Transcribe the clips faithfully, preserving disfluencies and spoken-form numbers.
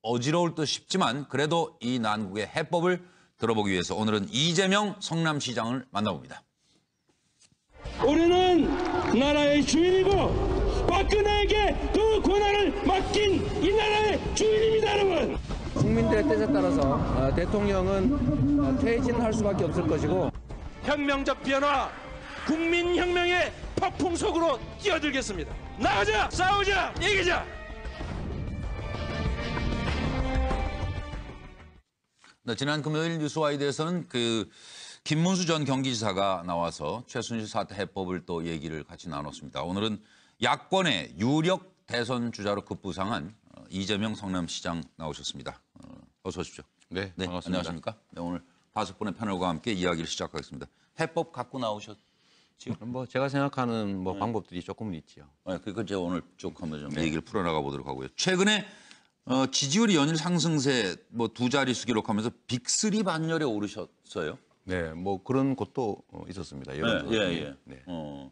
어지러울 듯 싶지만 그래도 이 난국의 해법을 들어보기 위해서 오늘은 이재명 성남시장을 만나봅니다. 우리는 나라의 주인이고 박근혜에게 그 권한을 맡긴 이 나라의 주인입니다, 여러분. 국민들의 뜻에 따라서 어, 대통령은 어, 퇴진할 수밖에 없을 것이고 혁명적 변화, 국민혁명의 폭풍 속으로 뛰어들겠습니다. 나가자, 싸우자, 이기자. 네, 지난 금요일 뉴스와이드에서는 그 김문수 전 경기지사가 나와서 최순실 사태 해법을 또 얘기를 같이 나눴습니다. 오늘은 야권의 유력 대선 주자로 급부상한 이재명 성남시장 나오셨습니다. 어서 오십시오. 네, 네, 반갑습니다. 안녕하십니까? 네, 오늘 다섯 분의 패널과 함께 이야기를 시작하겠습니다. 해법 갖고 나오셨. 뭐 제가 생각하는 뭐 네. 방법들이 조금은 있지요. 네, 그거 제가 오늘 쭉 한번 좀 네. 얘기를 풀어나가 보도록 하고요. 최근에 어, 지지율이 연일 상승세 뭐 두 자릿수 기록하면서 빅쓰리 반열에 오르셨어요. 네, 뭐 그런 것도 어, 있었습니다. 여러 예, 예. 네. 어.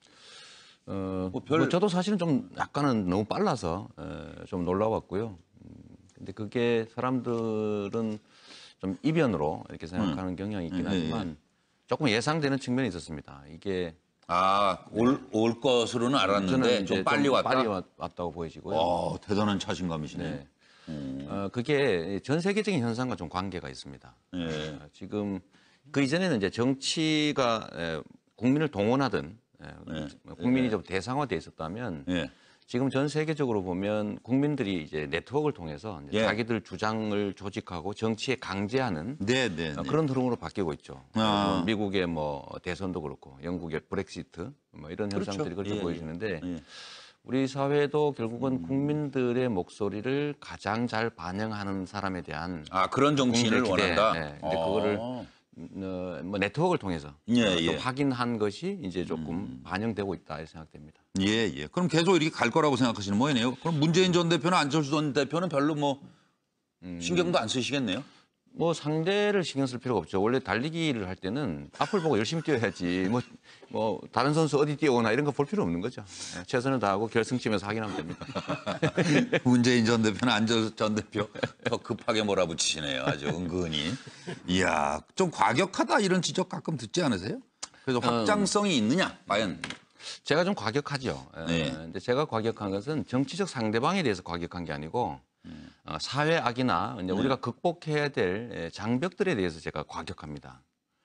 어, 뭐 별- 뭐 저도 사실은 좀 약간은 너무 빨라서 에, 좀 놀라웠고요. 음, 근데 그게 사람들은 좀 이변으로 이렇게 생각하는 경향이 있긴 음, 예, 하지만 조금 예상되는 측면이 있었습니다. 이게 아, 올, 올 것으로는 알았는데 이제 좀 빨리 왔다. 빨리 왔, 왔다고 보여지고요. 어, 대단한 자신감이시네. 네. 음. 어, 그게 전 세계적인 현상과 좀 관계가 있습니다. 예. 어, 지금 그 이전에는 이제 정치가 에, 국민을 동원하든 에, 네. 국민이 좀 대상화돼 있었다면 예. 지금 전 세계적으로 보면 국민들이 이제 네트워크를 통해서 이제 예. 자기들 주장을 조직하고 정치에 강제하는 네, 네, 네. 어, 그런 흐름으로 바뀌고 있죠. 아. 그리고 미국의 뭐 대선도 그렇고 영국의 브렉시트 뭐 이런 그렇죠. 현상들이 그렇게 예, 보여지는데 예. 우리 사회도 결국은 국민들의 목소리를 가장 잘 반영하는 사람에 대한 아, 그런 정치인을 국민의 기대, 원한다. 네. 근데 어. 그거를 어, 뭐 네트워크를 통해서 예, 어, 좀 예. 확인한 것이 이제 조금 반영되고 있다 이렇게 생각됩니다. 예, 예. 그럼 계속 이렇게 갈 거라고 생각하시는 모양이네요. 그럼 문재인 전 대표나 안철수 전 대표는 별로 뭐 신경도 안 쓰시겠네요. 뭐 상대를 신경 쓸 필요가 없죠. 원래 달리기를 할 때는 앞을 보고 열심히 뛰어야지. 뭐, 뭐 다른 선수 어디 뛰어오나 이런 거 볼 필요 없는 거죠. 네, 최선을 다하고 결승점에서 확인하면 됩니다. 문재인 전 대표는 안철수 전 대표 더 급하게 몰아붙이시네요. 아주 은근히. 이야, 좀 과격하다 이런 지적 가끔 듣지 않으세요? 그래서 확장성이 있느냐, 과연? 제가 좀 과격하죠. 예, 네. 근데 제가 과격한 것은 정치적 상대방에 대해서 과격한 게 아니고 어, 사회 악이나 이제 우리가 극복해야 될 예, 장벽들에 대해서 제가 과격합니다.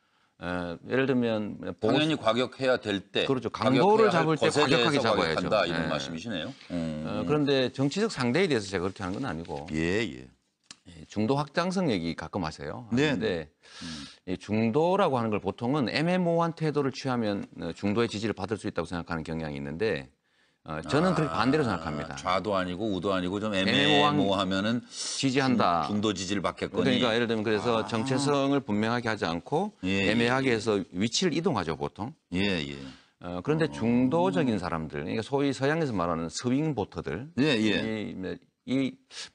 에, 예를 들면 보수- 당연히 과격해야 될 때. 그렇죠. 강도를 잡을 때 것에 과격하게 대해서 잡아야죠. 과격한다, 이런 예. 말씀이시네요. 음. 어, 그런데 정치적 상대에 대해서 제가 그렇게 하는 건 아니고 예, 예. 예, 중도 확장성 얘기 가끔 하세요. 네. 근데 이 중도라고 하는 걸 보통은 애매모호한 태도를 취하면 어, 중도의 지지를 받을 수 있다고 생각하는 경향이 있는데 어, 저는 그렇게 반대로 생각합니다. 좌도 아니고 우도 아니고 좀 애매모호한- 애매모호하면은 지지한다. 중도 지지를 받겠거니. 그러니까 예를 들면 그래서 정체성을 분명하게 하지 않고 예, 애매하게 해서 위치를 이동하죠 보통. 예, 예. 어, 그런데 중도적인 사람들, 그러니까 소위 서양에서 말하는 스윙 보터들, 예, 예. 이, 이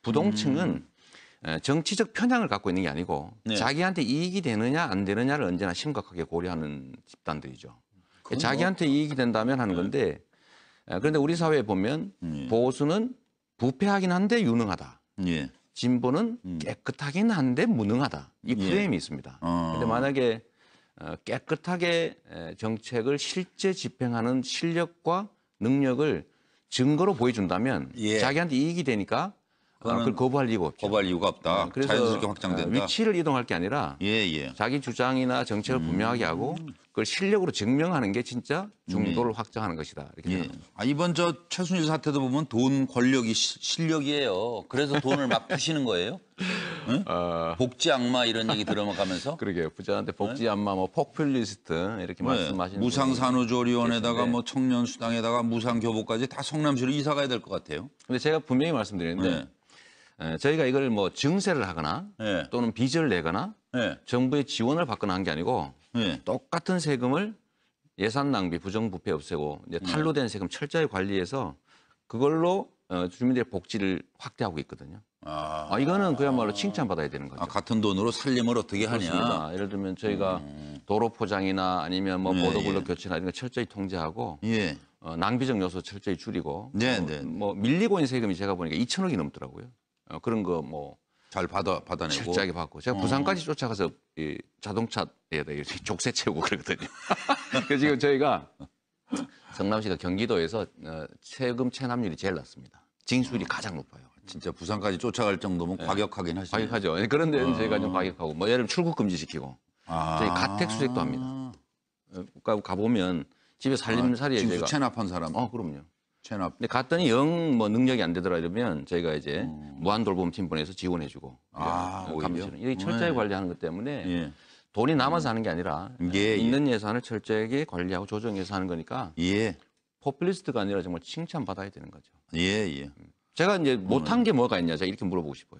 부동층은 에, 정치적 편향을 갖고 있는 게 아니고 네. 자기한테 이익이 되느냐 안 되느냐를 언제나 심각하게 고려하는 집단들이죠. 그건 자기한테 이익이 된다면 하는 건데 에, 그런데 우리 사회에 보면 예. 보수는 부패하긴 한데 유능하다. 예. 진보는 깨끗하긴 한데 무능하다. 이 예. 프레임이 있습니다. 어. 그런데 만약에 어, 깨끗하게 에, 정책을 실제 집행하는 실력과 능력을 증거로 보여준다면 예. 자기한테 이익이 되니까 어, 그거는 그걸 거부할 이유가 없죠. 거부할 이유가 없다. 어, 그래서 자연스럽게 어, 확장된다. 위치를 이동할 게 아니라 예, 예. 자기 주장이나 정책을 음. 분명하게 하고 그걸 실력으로 증명하는 게 진짜 중도를 확장하는 것이다. 이렇게 예. 생각합니다. 아, 이번 저 최순실 사태도 보면 돈, 권력이 시- 실력이에요. 그래서 돈을 막 푸시는 거예요? 응? 어, 복지 악마 이런 얘기 들어가면서 그러게요. 부자한테 복지 안마, 뭐 폭퓰리스트 이렇게 네. 말씀하시는 무상산후조리원에다가 계신데. 뭐 청년수당에다가 무상교복까지 다 성남시로 이사 가야 될 것 같아요. 근데 제가 분명히 말씀드리는데 네. 에, 저희가 이걸 뭐 증세를 하거나 네. 또는 빚을 내거나 네. 정부의 지원을 받거나 한 게 아니고 네. 똑같은 세금을 예산 낭비, 부정부패 없애고 이제 탄로된 세금 철저히 관리해서 그걸로 어, 주민들의 복지를 확대하고 있거든요. 아, 아, 이거는 그야말로 칭찬받아야 되는 거죠. 아, 같은 돈으로 살림을 어떻게 하냐. 그렇습니다. 예를 들면 저희가 도로 포장이나 아니면 뭐 예, 보도블록 예. 교체나 이런 거 철저히 통제하고 예. 어, 낭비적 요소 철저히 줄이고 네, 어, 네. 뭐 밀리고 있는 세금이 제가 보니까 이천억이 넘더라고요. 어, 그런 거 뭐 잘 받아 받아내고. 철저하게 받고 제가 어. 부산까지 쫓아가서 이 자동차에다 이렇게 족쇄 채우고 그러거든요. 그래서 지금 저희가 성남시가 경기도에서 어, 세금 체납률이 제일 낮습니다. 징수율이 가장 높아요. 진짜 부산까지 쫓아갈 정도면 과격하긴 하시네요. 과격하죠. 그런 데는 어. 저희가 좀 과격하고 뭐 예를 들면 출국 금지시키고 아. 저희 가택 수색도 합니다. 가 가보면 집에 살림살이에 징수 저희가 체납한 사람. 어 그럼요. 체납. 근데 갔더니 영 뭐 능력이 안 되더라 이러면 저희가 이제 무한 돌봄팀 보내서 지원해주고 아, 예, 오히려? 감시는 이게 철저하게 네. 관리하는 것 때문에 예. 돈이 남아서 하는 게 아니라 예, 있는 예산을 철저하게 관리하고 조정해서 하는 거니까 예. 포퓰리스트가 아니라 정말 칭찬받아야 되는 거죠. 예, 예. 제가 이제 못한 게 뭐가 있냐 제가 이렇게 물어보고 싶어요.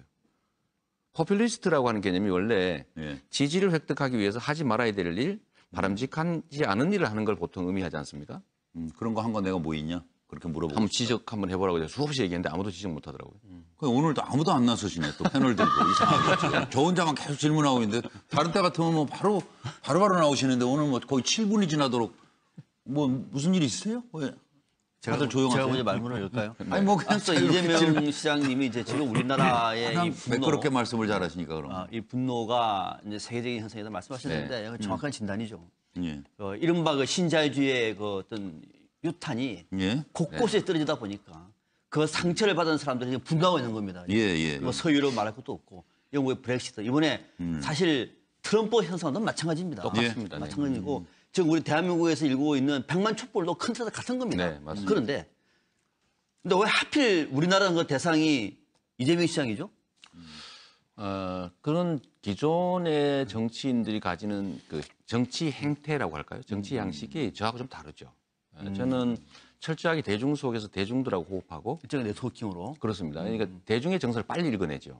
포퓰리스트라고 하는 개념이 원래 예. 지지를 획득하기 위해서 하지 말아야 될 일, 바람직하지 않은 일을 하는 걸 보통 의미하지 않습니까? 음, 그런 거 한 거 내가 뭐 있냐? 그렇게 물어보고. 한번 싶다. 지적 한번 해보라고 제가 수없이 얘기했는데 아무도 지적 못 하더라고요. 그 오늘도 아무도 안 나서시네. 또 패널 들고 이상하게. 저 혼자만 계속 질문하고 있는데 다른 때 같으면 뭐 바로 바로바로 나오시는데 오늘 뭐 거의 칠 분이 지나도록 뭐 무슨 일 있으세요? 왜? 다들 조용하세요. 제가 먼저 말문을 열까요? 아니 뭐 그냥 앞서 자유롭게 이재명 질문- 시장님이 이제 지금 우리나라의 그냥 이 분노, 매끄럽게 말씀을 잘하시니까 그럼. 아, 이 분노가 이제 세계적인 현상이다 말씀하셨는데 네. 이건 정확한 진단이죠. 예. 어, 이른바 그 신자유주의의 그 어떤 유탄이 예. 곳곳에 떨어지다 보니까 그 상처를 받은 사람들이 지금 분노하고 있는 겁니다. 예, 예. 뭐 서유럽 말할 것도 없고 영국의 브렉시트 이번에 사실 트럼프 현상도 마찬가지입니다. 똑같습니다. 네. 마찬가지고 지금 우리 대한민국에서 일구고 있는 백만 촛불도 큰 틀에서 같은 겁니다. 네, 맞습니다. 그런데 근데 왜 하필 우리나라는 그 대상이 이재명 시장이죠? 어, 그런 기존의 정치인들이 가지는 그 정치 행태라고 할까요? 정치 양식이 저하고 좀 다르죠. 어, 저는 철저하게 대중 속에서 대중들하고 호흡하고 일종의 네트워킹으로. 그렇습니다. 그러니까 대중의 정서를 빨리 읽어내죠.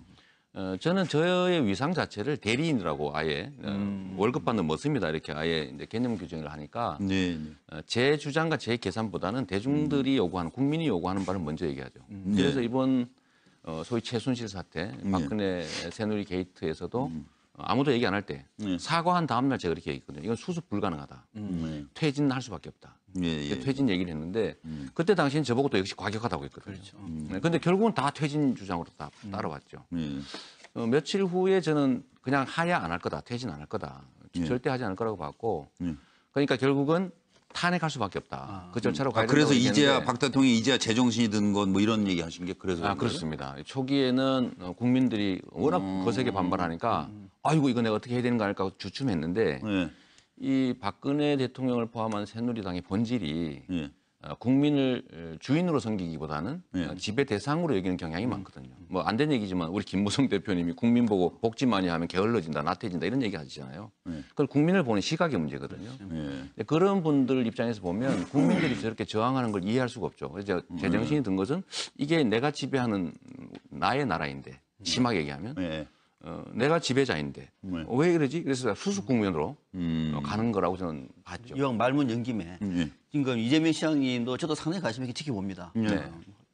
어, 저는 저의 위상 자체를 대리인이라고 아예 어, 월급 받는 머슴이다 이렇게 아예 이제 개념 규정을 하니까 네. 네. 어, 제 주장과 제 계산보다는 대중들이 요구하는 국민이 요구하는 바를 먼저 얘기하죠. 그래서 이번 어, 소위 최순실 사태, 박근혜 새누리 게이트에서도 어, 아무도 얘기 안 할 때 네. 사과한 다음 날 제가 그렇게 얘기했거든요. 이건 수습 불가능하다. 네. 퇴진할 수밖에 없다. 예, 예. 퇴진 얘기를 했는데 그때 당시엔 저보고 또 역시 과격하다고 했거든요. 그렇죠. 네, 근데 결국은 다 퇴진 주장으로 다 따라왔죠. 예. 어, 며칠 후에 저는 그냥 하야 안 할 거다, 퇴진 안 할 거다, 절대 하지 않을 거라고 봤고, 예. 그러니까 결국은 탄핵할 수밖에 없다. 그 절차로 가야 아, 그래서 된다고 이제야 얘기했는데 박 대통령이 이제야 제정신이 든 건 뭐 이런 얘기 하신 게 그래서 아, 그런 거예요? 그렇습니다. 초기에는 어, 국민들이 워낙 거세게 반발하니까 아이고 이거 내가 어떻게 해야 되는 거 아닐까 주춤했는데 예. 이 박근혜 대통령을 포함한 새누리당의 본질이 예. 어, 국민을 어, 주인으로 섬기기보다는 예. 어, 지배 대상으로 여기는 경향이 많거든요. 뭐 안 된 얘기지만 우리 김무성 대표님이 국민 보고 복지 많이 하면 게을러진다, 나태해진다 이런 얘기 하시잖아요. 예. 그걸 국민을 보는 시각의 문제거든요. 예. 근데 그런 분들 입장에서 보면 국민들이 저렇게 저항하는 걸 이해할 수가 없죠. 그래서 제가 제정신이 든 것은 이게 내가 지배하는 나의 나라인데 심하게 얘기하면 예. 어, 내가 지배자인데 네. 어, 왜 그러지? 그래서 수습 국면으로 음. 어, 가는 거라고 저는 봤죠. 이왕 말문 연 김에 예. 지금 이재명 시장님도 저도 상당히 관심 있게 지켜봅니다. 네.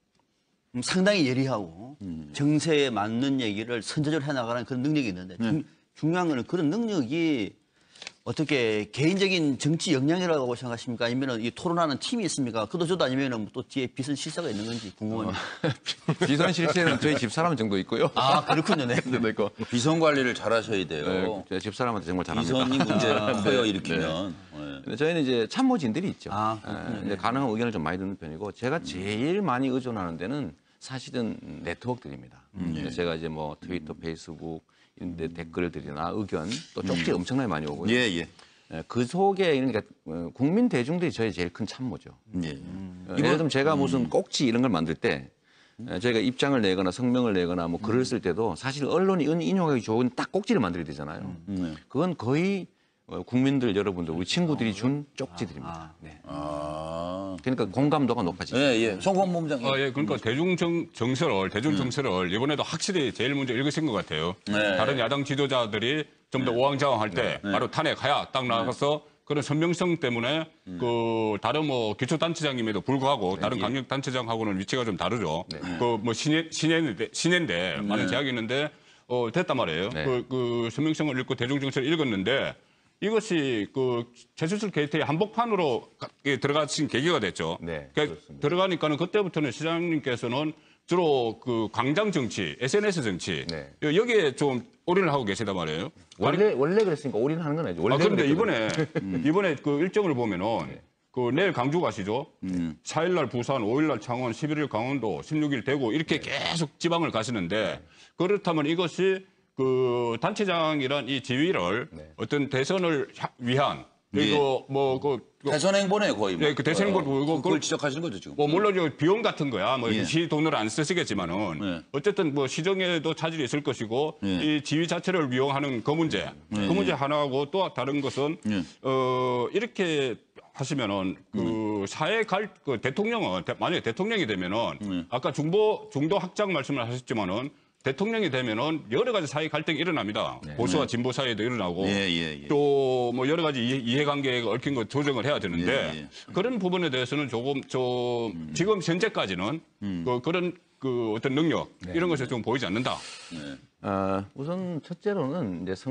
음, 상당히 예리하고 음. 정세에 맞는 얘기를 선제적으로 해나가는 그런 능력이 있는데 네. 중, 중요한 거는 그런 능력이 어떻게 개인적인 정치 역량이라고 생각하십니까? 아니면 이 토론하는 팀이 있습니까? 그도 저도 아니면 또 뒤에 비선 실세가 있는 건지 궁금합니다. 비선 실세는 저희 집사람 정도 있고요. 아 그렇군요. 네. 정도 있고 비선 관리를 잘 하셔야 돼요. 네, 제 집사람한테 정말 잘합니다. 비선이 문제가 커요, 일으키면. 예. 근데 저희는 이제 참모진들이 있죠. 아, 예, 이제 가능한 의견을 좀 많이 듣는 편이고 제가 제일 많이 의존하는 데는 사실은 네트워크들입니다. 그래서 제가 이제 뭐 트위터, 페이스북 인데 댓글들이나 의견 또 쪽지 엄청나게 많이 오고요. 예, 예. 예, 그 속에 그러니까 어, 국민 대중들이 저희 제일 큰 참모죠. 예. 어, 예를 들면 제가 무슨 꼭지 이런 걸 만들 때 에, 저희가 입장을 내거나 성명을 내거나 뭐 글을 쓸 때도 사실 언론이 인- 인용하기 좋은 딱 꼭지를 만들어야 되잖아요. 네. 그건 거의 어, 국민들 여러분들 우리 친구들이 준 쪽지들입니다. 네. 아. 그러니까 공감도가 높아지죠. 예, 예. 송건 몸장님. 아, 예, 그러니까 대중 정, 정서를, 대중 정서를 이번에도 확실히 제일 먼저 읽으신 것 같아요. 네. 다른 야당 지도자들이 좀 더 우왕좌왕할 때 바로 탄핵하야 딱 나가서 그런 선명성 때문에 그 다른 뭐 기초단체장임에도 불구하고 다른 강력단체장하고는 위치가 좀 다르죠. 그 뭐 신예, 신예인데, 신예인데 많은 제약이 있는데 어, 됐단 말이에요. 네. 그, 그 선명성을 읽고 대중 정서를 읽었는데 이것이 그 최순실 게이트의 한복판으로 가- 예, 들어가신 계기가 됐죠. 네, 그러니까 들어가니까는 그때부터는 시장님께서는 주로 그 광장 정치, 에스엔에스 정치 네. 여기에 좀 올인을 하고 계시단 말이에요. 원래 원래 그랬으니까 올인하는 건 아니죠. 원래 아, 그런데 그랬거든요. 이번에 이번에 그 일정을 보면은 그 내일 강주 가시죠. 사 일 날 부산, 오 일 날 창원, 십일 일 강원도, 십육 일 대구 이렇게 계속 지방을 가시는데 그렇다면 이것이 그 단체장이란 이 지위를 어떤 대선을 하- 위한 그리고 뭐그 대선 행보네 거의. 뭐. 네, 그 대선 행보 그거 그걸 그걸 지적하시는 거죠 지금. 뭐 물론 이 비용 같은 거야 뭐 예. 시 돈을 안 쓰시겠지만은 예. 어쨌든 뭐 시정에도 차질이 있을 것이고 예. 이 지위 자체를 이용하는 그 문제 예. 그 문제 하나하고 또 다른 것은 예. 어 이렇게 하시면은 그 사회 갈 그 대통령은 대- 만약에 대통령이 되면은 예. 아까 중보 중도 확장 말씀을 하셨지만은 대통령이 되면은 여러 가지 사회 갈등이 일어납니다. 보수와 진보 사이에도 일어나고 예, 예, 예. 또 뭐 여러 가지 이해, 이해관계가 얽힌 거 조정을 해야 되는데 예, 예. 그런 부분에 대해서는 조금 좀 지금 현재까지는 그, 그런 그 어떤 능력 이런 것이 좀 보이지 않는다. 어, 우선 첫째로는 이제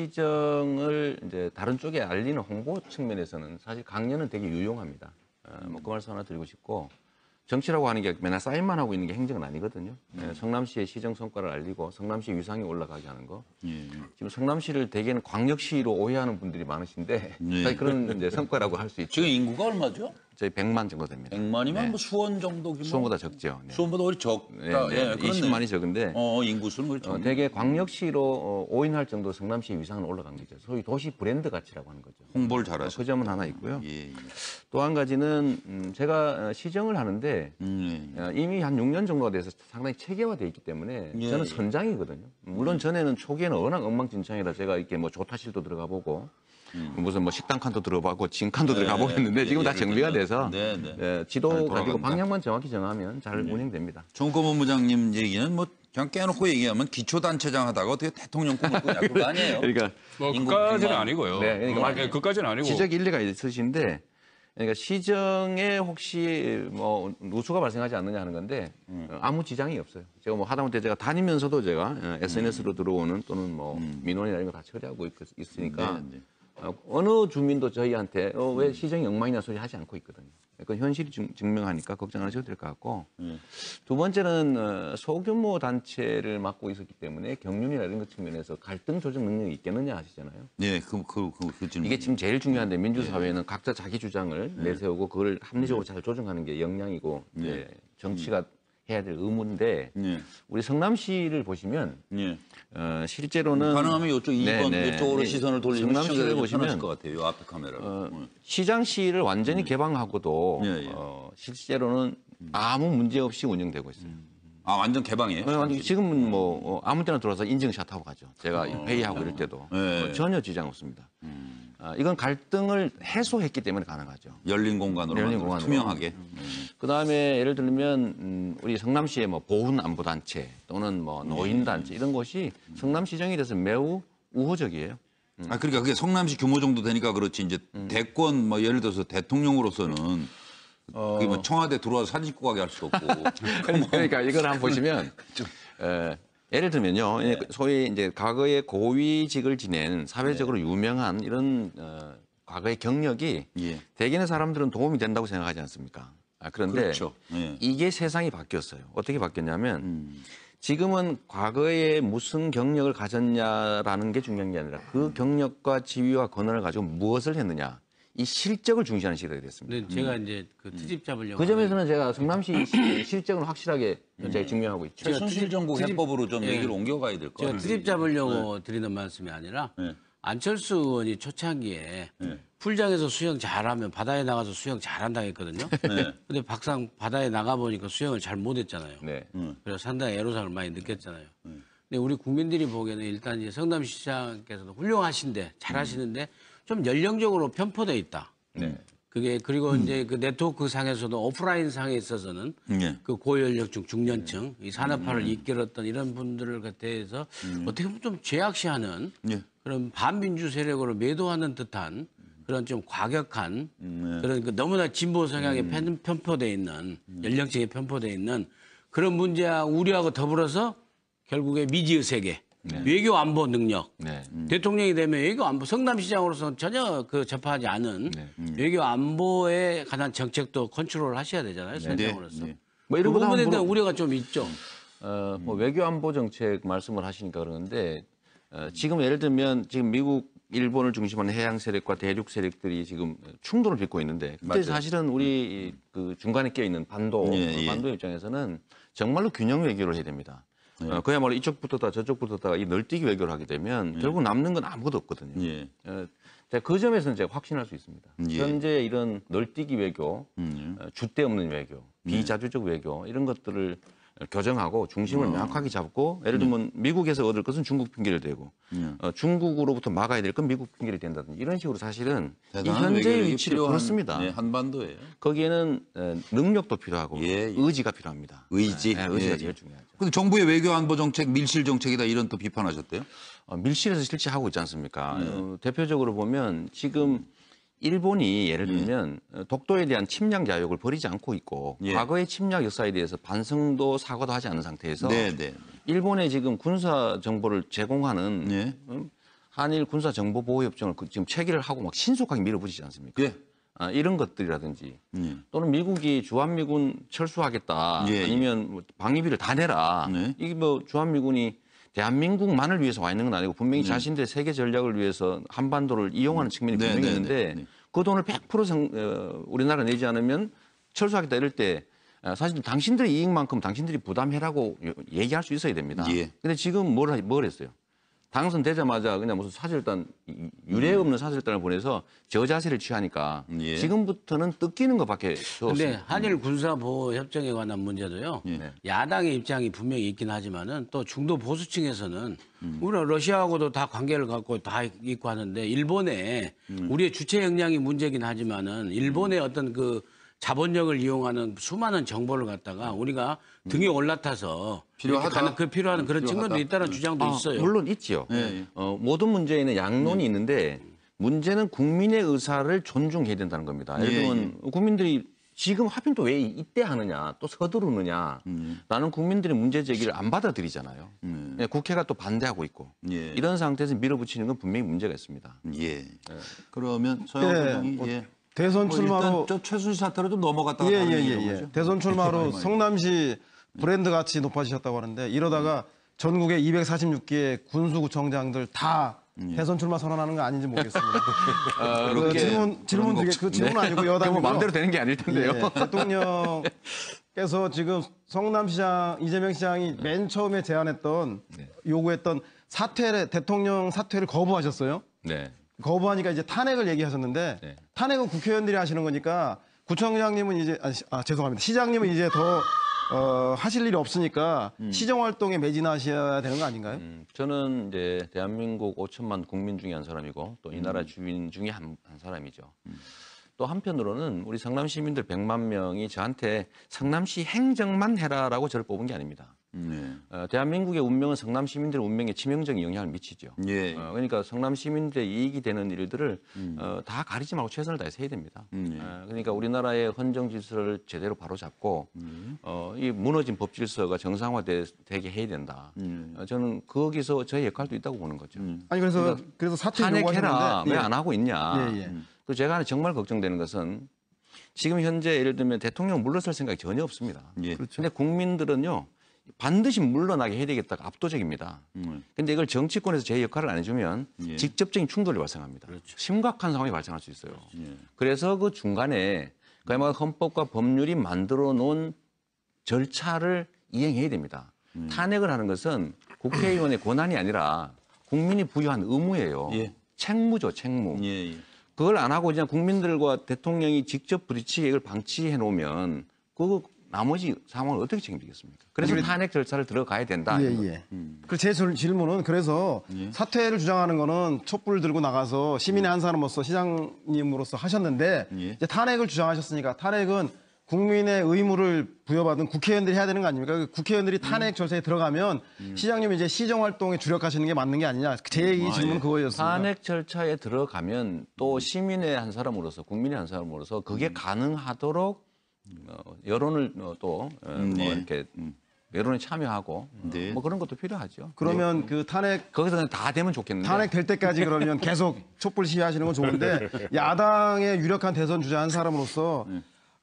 성남시정을 이제 다른 쪽에 알리는 홍보 측면에서는 사실 강연은 되게 유용합니다. 어, 뭐 그 말씀 하나 드리고 싶고 정치라고 하는 게 맨날 사인만 하고 있는 게 행정은 아니거든요. 예, 성남시의 시정 성과를 알리고 성남시 위상이 올라가게 하는 거. 예. 지금 성남시를 대개는 광역시로 오해하는 분들이 많으신데 예. 사실 그런 이제 성과라고 할 수 있죠. 지금 인구가 얼마죠? 저희 백만 정도 됩니다. 백만이면 네. 뭐 수원 정도 규모. 수원보다 적죠. 네. 수원보다 오히려 적다. 네, 네. 예, 그렇네. 이십만이 적은데 어, 인구수는 그렇죠. 어, 대개 광역시로 어, 오인할 정도 성남시 위상은 올라간 거죠. 소위 도시 브랜드 가치라고 하는 거죠. 홍보를 어, 잘하시고. 그 점은 하나 있고요. 예, 예. 또 한 가지는 음, 제가 어, 시정을 하는데 음, 예. 어, 이미 한 육 년 정도가 돼서 상당히 체계화돼 있기 때문에 예, 저는 예. 선장이거든요. 물론 전에는 초기에는 워낙 엉망진창이라 제가 이렇게 뭐 조타실도 들어가 보고 무슨 뭐 식당 칸도 들어가고 진 칸도 들어가 보고 했는데 지금 다 예, 정비가 그렇군요. 돼서 네, 네. 예, 지도 잘 가지고 돌아간다. 방향만 정확히 정하면 잘 운영됩니다. 정권 본부장님 얘기는 뭐 그냥 깨놓고 얘기하면 기초단체장 하다가 어떻게 대통령 꿈을 꾸냐 그거 아니에요. 그러니까 뭐 인구 그까지는 백만. 아니고요. 네, 그러니까 어, 말- 네, 그까지는 아니고. 지적 일리가 있으신데 그러니까 시정에 혹시 뭐 누수가 발생하지 않느냐 하는 건데 어, 아무 지장이 없어요. 제가 뭐 하다못해 제가 다니면서도 제가 어, 에스엔에스로 들어오는 또는 뭐 민원이나 이런 거 다 처리하고 있, 있으니까 네, 네. 어, 어느 주민도 저희한테 어, 왜 시정이 엉망이냐 소리 하지 않고 있거든요. 그건 현실이 증, 증명하니까 걱정 안 하셔도 될 것 같고 두 번째는 어, 소규모 단체를 맡고 있었기 때문에 경륜이나 이런 것 측면에서 갈등 조정 능력이 있겠느냐 하시잖아요. 네, 그, 그, 그, 그 질문. 이게 지금 제일 중요한데 민주사회는 각자 자기 주장을 내세우고 그걸 합리적으로 잘 조정하는 게 역량이고 이제 정치가 해야 될 의무인데 네. 우리 성남시를 보시면 네. 어, 실제로는 가능하면 이쪽 이 번 네, 네. 이쪽으로 네. 시선을 돌리면 성남시를 시청자들이 보시면 편하실 것 같아요. 이 앞에 카메라로. 어, 네. 시장시를 완전히 개방하고도 예, 예. 어, 실제로는 아무 문제 없이 운영되고 있어요. 아 완전 개방이에요? 어, 아니, 지금은 뭐 어, 아무 때나 들어와서 인증샷 하고 가죠. 제가 회의하고 이럴 때도 네. 어, 전혀 지장 없습니다. 아, 이건 갈등을 해소했기 때문에 가능하죠. 열린 공간으로 열린 만들어 공간으로. 투명하게. 그다음에 예를 들면 음, 우리 성남시의 뭐 보훈 안보 단체 또는 뭐 노인 단체 이런 것이 성남시정에 대해서 매우 우호적이에요. 아 그러니까 그게 성남시 규모 정도 되니까 그렇지 이제 대권 뭐 예를 들어서 대통령으로서는 그게 뭐 청와대 들어와서 사진 찍고 가게 할 수도 없고. 그러니까 이걸 한번 보시면 에, 예를 들면요, 소위 이제 과거에 고위직을 지낸 사회적으로 유명한 이런 어, 과거의 경력이 예. 대개는 사람들은 도움이 된다고 생각하지 않습니까? 아, 그런데 그렇죠. 예. 이게 세상이 바뀌었어요. 어떻게 바뀌었냐면 음. 지금은 과거에 무슨 경력을 가졌냐라는 게 중요한 게 아니라 그 경력과 지위와 권한을 가지고 무엇을 했느냐 이 실적을 중시하는 시대가 됐습니다. 근데 제가 이제 그 트집 잡으려고 그 점에서는 제가 성남시 시- 실적을 확실하게 제가 증명하고 있죠. 최순실 정국 트집- 해법으로 좀 예. 얘기를 옮겨가야 될 것 제가 같아요. 트집 잡으려고 드리는 말씀이 아니라 네. 안철수 의원이 초창기에 풀장에서 수영 잘하면 바다에 나가서 수영 잘한다고 했거든요. 네. 근데 막상 바다에 나가 보니까 수영을 잘 못했잖아요. 네. 그래서 상당히 애로사항을 많이 느꼈잖아요. 근데 우리 국민들이 보기에는 일단 이제 성남시장께서도 훌륭하신데 잘하시는데 좀 연령적으로 편포돼 있다. 네. 그게 그리고 이제 그 네트워크 상에서도 오프라인 상에 있어서는 예. 그 고연령층, 중년층, 이 산업화를 이끌었던 이런 분들을 대해서 어떻게 보면 좀 죄악시하는 예. 그런 반민주 세력으로 매도하는 듯한 그런 좀 과격한 그런 그 너무나 진보 성향에 편- 편포돼 있는 연령층에 편포돼 있는 그런 문제와 우려하고 더불어서 결국에 미지의 세계, 외교 안보 능력, 네. 대통령이 되면 외교 안보 성남시장으로서는 전혀 그 접하지 않은 네. 외교 안보에 관한 정책도 컨트롤 하셔야 되잖아요, 선정으로서. 네. 뭐 그 이런 것도 부분에 한번 대한 물어- 우려가 좀 있죠. 어, 뭐 외교 안보 정책 말씀을 하시니까 그러는데 어, 지금 예를 들면 지금 미국, 일본을 중심으로 해양 세력과 대륙 세력들이 지금 충돌을 빚고 있는데 그때 맞아요. 사실은 우리 그 중간에 껴 있는 반도, 예, 예. 반도 입장에서는 정말로 균형 외교를 해야 됩니다. 어, 그야말로 이쪽부터다 저쪽부터다 이 널뛰기 외교를 하게 되면 결국 남는 건 아무것도 없거든요. 예. 어, 제가 그 점에서는 제가 확신할 수 있습니다. 예. 현재 이런 널뛰기 외교, 음. 어, 줏대 없는 외교, 비자주적 외교 이런 것들을 교정하고 중심을 어. 명확하게 잡고 예를 들면 미국에서 얻을 것은 중국 핑계를 대고 예. 어, 중국으로부터 막아야 될 건 미국 핑계를 댄다든지 이런 식으로 사실은 이 대단한 현재의 외교력이 위치를 필요한, 그렇습니다. 네, 한반도예요. 거기에는 어, 능력도 필요하고 예, 예. 의지가 필요합니다. 의지. 네, 의지가 예, 제일 예. 중요하죠. 근데 정부의 외교 안보 정책 밀실 정책이다 이런 또 비판하셨대요. 어, 밀실에서 실제하고 있지 않습니까? 네. 어, 대표적으로 보면 지금 일본이 예를 들면 어, 독도에 대한 침략 자욕을 버리지 않고 있고 예. 과거의 침략 역사에 대해서 반성도 사과도 하지 않은 상태에서 네, 네. 일본에 지금 군사 정보를 제공하는 예. 음, 한일 군사 정보 보호 협정을 그 지금 체결을 하고 막 신속하게 밀어붙이지 않습니까? 예. 아, 이런 것들이라든지 예. 또는 미국이 주한미군 철수하겠다 예, 예. 아니면 뭐 방위비를 다 내라 네. 이게 뭐 주한미군이 대한민국만을 위해서 와 있는 건 아니고 분명히 자신들의 세계 전략을 위해서 한반도를 이용하는 측면이 네, 분명히 네, 있는데 네, 네. 그 돈을 백 퍼센트 성, 어, 우리나라 내지 않으면 철수하겠다 이럴 때 어, 사실 당신들의 이익만큼 당신들이 부담해라고 요- 얘기할 수 있어야 됩니다. 예. 근데 지금 뭘, 하- 뭘 했어요? 당선되자마자 그냥 무슨 사절단 유례 없는 사절단을 보내서 저자세를 취하니까 예. 지금부터는 뜯기는 것밖에 근데 없습니다. 한일 군사 보호 협정에 관한 문제도요. 예. 야당의 입장이 분명히 있긴 하지만은 또 중도 보수층에서는 음. 우리가 러시아하고도 다 관계를 갖고 다 있고 하는데 일본에 음. 우리의 주체 역량이 문제긴 하지만은 일본의 어떤 그 자본력을 이용하는 수많은 정보를 갖다가 우리가 등에 올라타서 음. 필요하다. 이렇게 가는 그 필요한 그런 필요하다. 측면도 있다는 주장도 아, 있어요. 물론 있지요. 예, 예. 어, 모든 문제에는 양론이 있는데 문제는 국민의 의사를 존중해야 된다는 겁니다. 예를 예, 들면 국민들이 지금 하필 또 왜 이때 하느냐, 또 서두르느냐, 음. 라는 국민들의 문제 제기를 안 받아들이잖아요. 예, 국회가 또 반대하고 있고 예. 이런 상태에서 밀어붙이는 건 분명히 문제가 있습니다. 예. 그러면 서영 예, 부장이 뭐 예. 대선 뭐 출마로 일단 저 최순실 사태로 좀 넘어갔다가 예, 다른 예, 얘기로 예, 예. 가죠. 대선 출마로 많이 성남시 브랜드 가치 높아지셨다고 하는데 이러다가 전국의 이백사십육 개의 군수구청장들 다 대선 출마 선언하는 거 아닌지 모르겠습니다. 그 그렇게 질문 질문 그런 드리 그 질문 은 아니고 그거 여담이고요. 마음대로 되는 게 아닐 텐데요. 예, 대통령께서 지금 성남시장 이재명 시장이 맨 처음에 제안했던 요구했던 사퇴를 대통령 사퇴를 거부하셨어요. 네. 거부하니까 이제 탄핵을 얘기하셨는데 네. 탄핵은 국회의원들이 하시는 거니까 구청장님은 이제 아, 시- 아, 죄송합니다. 시장님은 이제 더 어, 하실 일이 없으니까 시정 활동에 매진하셔야 되는 거 아닌가요? 음, 저는 이제 대한민국 오천만 국민 중에 한 사람이고 또 이 나라 주민 중에 한, 한 사람이죠. 또 한편으로는 우리 성남 시민들 백만 명이 저한테 성남시 행정만 해라라고 저를 뽑은 게 아닙니다. 네. 어, 대한민국의 운명은 성남 시민들의 운명에 치명적인 영향을 미치죠. 예. 어, 그러니까 성남 시민들의 이익이 되는 일들을 어, 다 가리지 말고 최선을 다해서 해야 됩니다. 음, 예. 어, 그러니까 우리나라의 헌정 질서를 제대로 바로잡고 어, 이 무너진 법 질서가 정상화되게 해야 된다. 어, 저는 거기서 저의 역할도 있다고 보는 거죠. 아니 그래서 그래서 사퇴 탄핵해라. 요구하셨는데 왜 예. 안 하고 있냐. 예, 예. 또 제가 정말 걱정되는 것은 지금 현재 예를 들면 대통령 물러설 생각이 전혀 없습니다. 예. 그런데 국민들은요. 반드시 물러나게 해야 되겠다가 압도적입니다. 그런데 이걸 정치권에서 제 역할을 안 해주면 예. 직접적인 충돌이 발생합니다. 심각한 상황이 발생할 수 있어요. 그래서 그 중간에 그야말로 헌법과 법률이 만들어 놓은 절차를 이행해야 됩니다. 탄핵을 하는 것은 국회의원의 권한이 아니라 국민이 부여한 의무예요. 예. 책무죠, 책무. 예. 예. 그걸 안 하고 그냥 국민들과 대통령이 직접 부딪히게 이걸 방치해 놓으면 그 나머지 상황을 어떻게 책임지겠습니까? 그래서 탄핵 절차를 들어가야 된다. 예, 예. 그리고 제 질- 질문은 그래서 사퇴를 주장하는 거는 촛불 들고 나가서 시민의 한 사람으로서 시장님으로서 하셨는데 예. 이제 탄핵을 주장하셨으니까 탄핵은 국민의 의무를 부여받은 국회의원들이 해야 되는 거 아닙니까? 그 국회의원들이 탄핵 절차에 들어가면 시장님이 이제 시정 활동에 주력하시는 게 맞는 게 아니냐. 제 이 질문은 그거였습니다. 탄핵 절차에 들어가면 또 시민의 한 사람으로서 국민의 한 사람으로서 그게 가능하도록 어, 여론을 어, 또 어, 뭐 네. 이렇게 여론에 참여하고 네. 뭐 그런 것도 필요하죠. 그러면 그 탄핵 거기서 그냥 다 되면 좋겠는데. 탄핵 될 때까지 그러면 계속 촛불 시위하시는 건 좋은데 야당의 유력한 대선 주자 한 사람으로서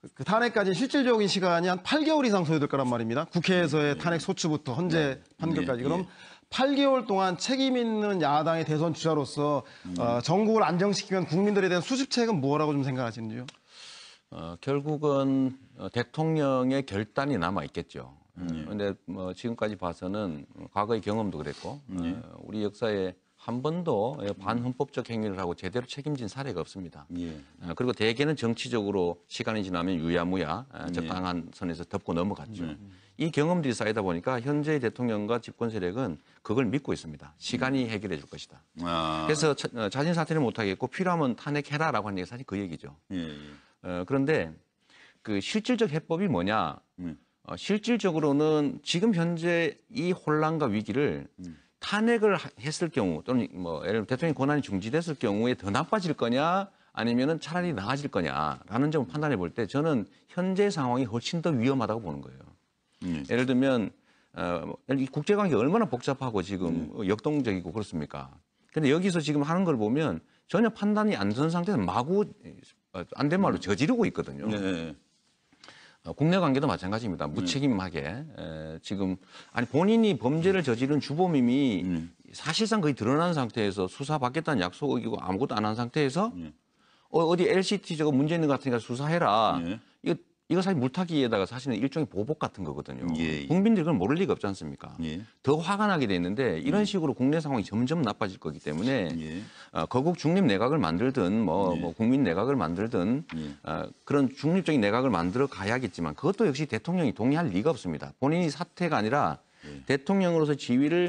그 탄핵까지 실질적인 시간이 한 팔 개월 이상 소요될 거란 말입니다. 국회에서의 탄핵 소추부터 헌재 판결까지. 그럼 팔 개월 동안 책임 있는 야당의 대선 주자로서 어, 전국을 안정시키면 국민들에 대한 수습책은 뭐라고 좀 생각하시는지요? 어, 결국은 어, 대통령의 결단이 남아 있겠죠. 그런데 뭐 지금까지 봐서는 과거의 경험도 그랬고 어, 우리 역사에 한 번도 반헌법적 행위를 하고 제대로 책임진 사례가 없습니다. 예. 어, 그리고 대개는 정치적으로 시간이 지나면 유야무야 어, 적당한 선에서 덮고 넘어갔죠. 이 경험들이 쌓이다 보니까 현재 대통령과 집권 세력은 그걸 믿고 있습니다. 시간이 해결해 줄 것이다. 아. 그래서 차, 어, 자진 사퇴를 못 하겠고 필요하면 탄핵해라라고 하는 게 사실 그 얘기죠. 예, 예. 어, 그런데 그 실질적 해법이 뭐냐? 음. 어, 실질적으로는 지금 현재 이 혼란과 위기를 음. 탄핵을 하- 했을 경우 또는 뭐 예를 들어 대통령 권한이 중지됐을 경우에 더 나빠질 거냐 아니면은 차라리 나아질 거냐라는 점을 판단해 볼 때 저는 현재 상황이 훨씬 더 위험하다고 보는 거예요. 음. 예를 들면 어, 이 국제관계가 얼마나 복잡하고 지금 음. 역동적이고 그렇습니까? 근데 여기서 지금 하는 걸 보면 전혀 판단이 안 선 상태에서 마구 어, 안 된 말로 저지르고 있거든요. 네. 어, 국내 관계도 마찬가지입니다. 무책임하게 에, 지금 아니 본인이 범죄를 저지른 주범임이 음. 사실상 거의 드러난 상태에서 수사받겠다는 약속 이고 아무것도 안 한 상태에서 예. 어, 어디 엘시티 저거 문제 있는 것 같으니까 수사해라. 예. 이거 이거 사실 물타기에다가 사실은 일종의 보복 같은 거거든요. 예, 예. 국민들이 그걸 모를 리가 없지 않습니까? 예. 더 화가 나게 돼 있는데 이런 식으로 국내 상황이 점점 나빠질 거기 때문에 예. 어, 거국 중립 내각을 만들든 뭐, 예. 뭐 국민 내각을 만들든 예. 어, 그런 중립적인 내각을 만들어 가야겠지만 그것도 역시 대통령이 동의할 리가 없습니다. 본인이 사퇴가 아니라 예. 대통령으로서 지위를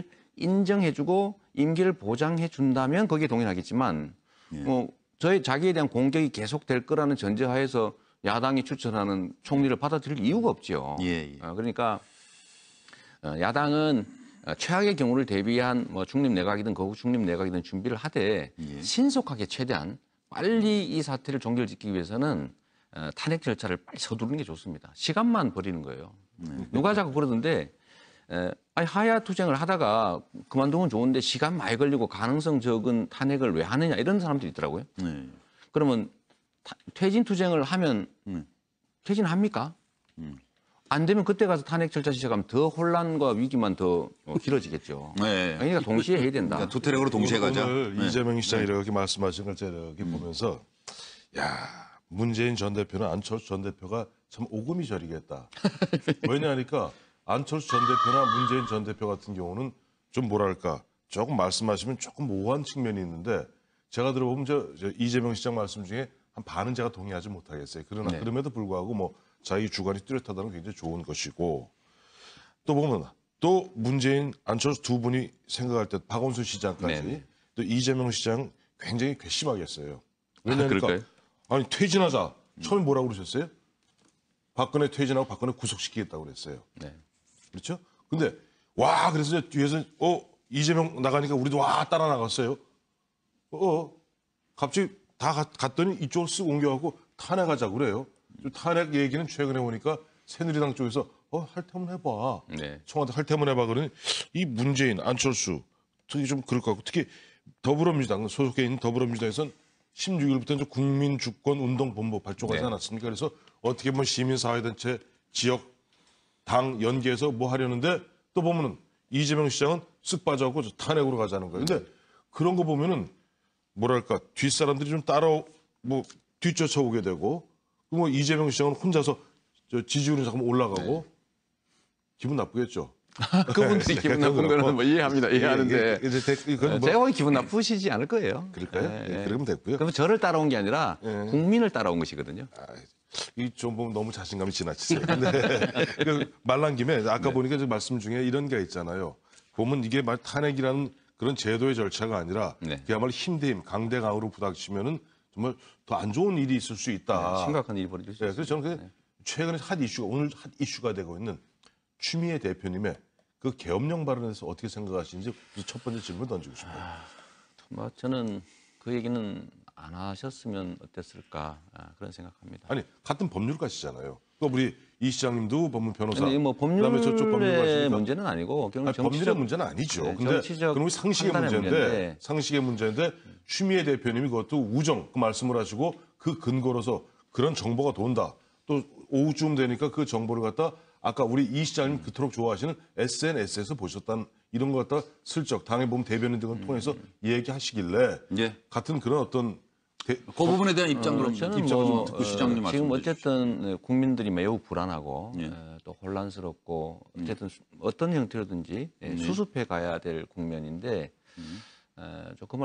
인정해주고 임기를 보장해 준다면 거기에 동의하겠지만 예. 뭐 저희 자기에 대한 공격이 계속될 거라는 전제하에서 야당이 추천하는 총리를 받아들일 이유가 없죠. 예, 예. 어, 그러니까 어, 야당은 어, 최악의 경우를 대비한 뭐 중립 내각이든 거국 중립 내각이든 준비를 하되 예. 신속하게 최대한 빨리 이 사태를 종결짓기 위해서는 어, 탄핵 절차를 빨리 서두르는 게 좋습니다. 시간만 버리는 거예요. 누가 자꾸 그러던데 에, 아니 하야 투쟁을 하다가 그만두면 좋은데 시간 많이 걸리고 가능성 적은 탄핵을 왜 하느냐 이런 사람들이 있더라고요. 네. 그러면 타- 퇴진 투쟁을 하면 음. 퇴진합니까? 음. 안 되면 그때 가서 탄핵 절차 시작하면 더 혼란과 위기만 더 어, 길어지겠죠. 네. 그러니까 동시에 해야 된다. 그러니까 두 트랙으로 동시에 가자. 오늘 네. 이재명 시장이 이렇게 말씀하신 걸 제가 이렇게 보면서 야 문재인 전 대표는 안철수 전 대표가 참 오금이 저리겠다. 왜냐하니까 안철수 전 대표나 문재인 전 대표 같은 경우는 좀 뭐랄까 조금 말씀하시면 조금 모호한 측면이 있는데 제가 들어보면 저, 저 이재명 시장 말씀 중에 한 반은 제가 동의하지 못하겠어요. 그러나 네. 그럼에도 불구하고 뭐 자기 주관이 뚜렷하다는 게 굉장히 좋은 것이고 또 보면 또 문재인 안철수 두 분이 생각할 때 박원순 시장까지 네네. 또 이재명 시장 굉장히 괘씸하게 했어요. 아, 왜냐하니까 그럴까요? 아니 퇴진하자. 처음에 뭐라고 그러셨어요? 박근혜 퇴진하고 박근혜 구속시키겠다고 그랬어요. 네. 그렇죠? 근데 와 그래서 이제 뒤에서 어 이재명 나가니까 우리도 와 따라 나갔어요. 어 갑자기 다 갔, 갔더니 이쪽을 쓱 옮겨갖고 탄핵하자고 그래요. 좀 탄핵 얘기는 최근에 보니까 새누리당 쪽에서 어 할테면 해봐. 네. 청와대 할테면 해봐 그러니 이 문재인 안철수 특히 좀 그럴 것 같고 특히 더불어민주당 소속해 있는 더불어민주당에서는 십육 일부터 이제 국민주권운동본부 발족하지 네. 않았습니까? 그래서 어떻게 보면 시민사회단체 지역 당 연계해서 뭐 하려는데 또 보면은 이재명 시장은 쓱 빠져갖고 탄핵으로 가자는 거예요. 근데 그런 거 보면은 뭐랄까 뒷사람들이 좀 따라 뭐 뒤쫓아오게 되고 뭐 이재명 시장은 혼자서 저 지지율이 잠깐 올라가고 기분 나쁘겠죠. 그분들이 기분 나쁜 거는 뭐 이해합니다. 이해하는데 이게 이제 대- 이건 뭐 제가 보기 기분 나쁘시지 않을 거예요. 그럴까요? 예, 예, 예. 그러면 됐고요. 그러면 저를 따라온 게 아니라 예. 국민을 따라온 것이거든요. 이 좀 보면 너무 자신감이 지나치세요. 근데 그 말난 김에 아까 보니까 저 말씀 중에 이런 게 있잖아요. 보면 이게 말 탄핵이라는 그런 제도의 절차가 아니라 네. 그야말로 힘대임, 강대강으로 부닥치면은 정말 더 안 좋은 일이 있을 수 있다. 심각한 일이 벌어질 수 네, 있어요. 그래서 저는 그 최근에 핫 이슈가 오늘 핫 이슈가 되고 있는 추미애 대표님의 그 계엄령 발언에 대해서 어떻게 생각하시는지 첫 번째 질문 던지고 싶어요. 뭐 저는 그 얘기는 안 하셨으면 어땠을까 아, 그런 생각합니다. 아니 같은 법률가시잖아요. 그 우리 이 시장님도 법문 변호사. 근데 뭐 그다음에 저쪽 법률의 법률가시니까 문제는 아니고 결국 아니, 법률의 정치적 문제는 아니죠. 네, 근데 정치적 그럼 상식의 판단의 문제인데, 문제인데. 상식의 문제인데 추미애 대표님이 그것도 우정 그 말씀을 하시고 그 근거로서 그런 정보가 돈다. 또 오후쯤 되니까 그 정보를 갖다 아까 우리 이 시장님 그토록 좋아하시는 에스엔에스에서 보셨던 이런 거 갖다 슬쩍 당에 보면 대변인 등을 통해서 얘기하시길래 예. 같은 그런 어떤 대- 그 부분에 대한 입장 그럼 저는 입장을 뭐, 좀 듣고 시장님 어, 말씀 지금 주십시오. 어쨌든 국민들이 매우 불안하고 예. 어, 또 혼란스럽고 어쨌든 수- 어떤 형태로든지 예, 수습해 가야 될 국면인데 어, 저그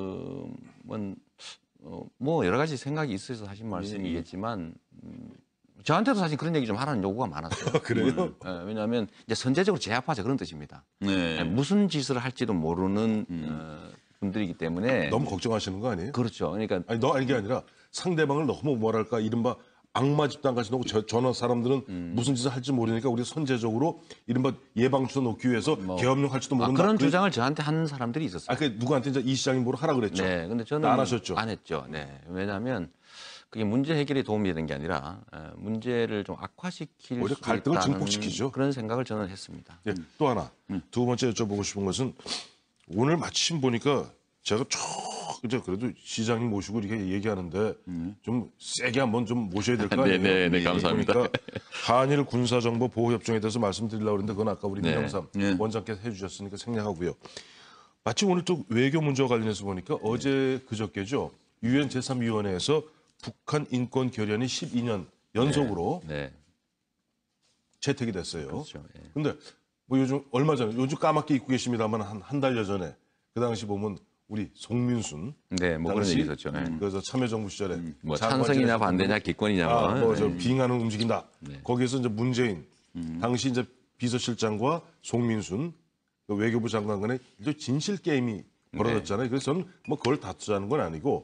말씀은 어, 뭐 여러 가지 생각이 있어서 하신 말씀이겠지만 음, 저한테도 사실 그런 얘기 좀 하라는 요구가 많았어요. 그래요? 어, 왜냐하면 이제 선제적으로 제압하자 그런 뜻입니다. 네. 예, 무슨 짓을 할지도 모르는 어, 분들이기 때문에 너무 걱정하시는 거 아니에요? 그렇죠. 그러니까 아니 너 아니 게 아니라 상대방을 너무 뭐랄까 이른바 악마 집단같이 놓고 저, 저런 사람들은 음. 무슨 짓을 할지 모르니까 우리 선제적으로 이른바 예방주사 놓기 위해서 계엄령 할지도 아, 모른다. 그런 그래- 주장을 저한테 하는 사람들이 있었어요. 아, 그 누구한테 이제 이 시장이 뭐라 하라 그랬죠. 네, 근데 저는 안 하셨죠. 안 했죠. 네, 왜냐하면 그게 문제 해결에 도움이 되는 게 아니라 어, 문제를 좀 악화시킬 오히려 수 갈등을 있다는 증폭시키죠. 그런 생각을 저는 했습니다. 예, 또 하나 두 번째 여쭤보고 싶은 것은 오늘 마침 보니까 제가 쭉 이제 그래도 시장님 모시고 이렇게 얘기하는데 좀 세게 한번 좀 모셔야 될 거 아니에요? 네, 네, 네, 감사합니다. 그러니까 한일 군사정보 보호협정에 대해서 말씀드리려고 했는데 그건 아까 우리 네. 민영삼 네. 원장께서 해주셨으니까 생략하고요. 마침 오늘 또 외교 문제와 관련해서 보니까 어제 그저께죠. 유엔 제삼 위원회에서 북한 인권 결연이 십이 년 연속으로 네, 채택이 됐어요. 그렇죠. 예. 근데 뭐 요즘 얼마 전에 요즘 까맣게 입고 계십니다만 한 한 달여 전에 그 당시 보면 우리 송민순 네, 뭐 그런 당시 얘기 있었죠. 예. 그래서 참여정부 시절에 뭐 장관실에서 찬성이냐 반대냐 기권이냐 뭐. 아, 뭐저 네. 빙하는 움직인다. 네. 거기에서 이제 문재인 당시 이제 비서실장과 송민순 그 외교부 장관 간에 이제 진실 게임이 벌어졌잖아요. 그래서 저는 뭐 그걸 다투자는 건 아니고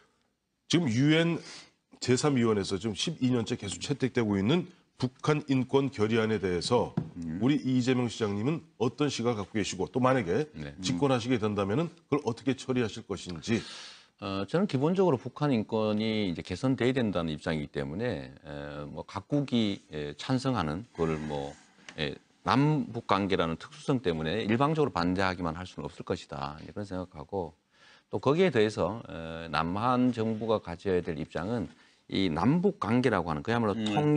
지금 유엔 제삼 위원회에서 지금 십이 년째 계속 채택되고 있는 북한 인권 결의안에 대해서 우리 이재명 시장님은 어떤 시각을 갖고 계시고 또 만약에 네. 집권하시게 된다면은 그걸 어떻게 처리하실 것인지. 어, 저는 기본적으로 북한 인권이 이제 개선돼야 된다는 입장이기 때문에 에, 뭐 각국이 에, 찬성하는 그걸 뭐 에, 남북 관계라는 특수성 때문에 일방적으로 반대하기만 할 수는 없을 것이다 이제 그런 생각하고 또 거기에 대해서 에, 남한 정부가 가져야 될 입장은 이 남북 관계라고 하는 그야말로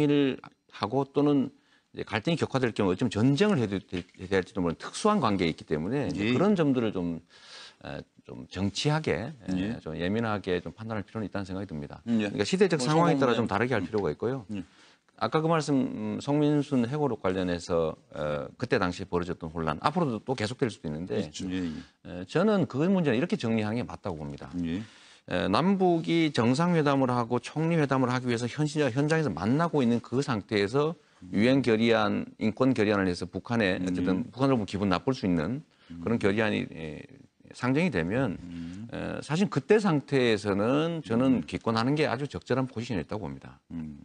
통일하고 또는 이제 갈등이 격화될 경우 어쩌면 전쟁을 해도 돼- 해야 될지도 모르는 특수한 관계에 있기 때문에 이제 예. 그런 점들을 좀 에, 좀 정치하게 에, 예. 좀 예민하게 좀 판단할 필요는 있다는 생각이 듭니다. 예. 그러니까 시대적 뭐 상황에 따라 소공무원. 좀 다르게 할 필요가 있고요. 아까 그 말씀 음, 송민순 해고로 관련해서 어, 그때 당시에 벌어졌던 혼란 앞으로도 또 계속될 수도 있는데 예, 에, 저는 그 문제는 이렇게 정리하는 게 맞다고 봅니다. 예. 에, 남북이 정상회담을 하고 총리회담을 하기 위해서 현실 현장에서 만나고 있는 그 상태에서 유엔 결의안, 인권 결의안을 해서 북한에 어쨌든 북한으로 보면 기분 나쁠 수 있는 그런 결의안이 에, 상정이 되면 에, 사실 그때 상태에서는 저는 기권하는 게 아주 적절한 포지션에 있다고 봅니다.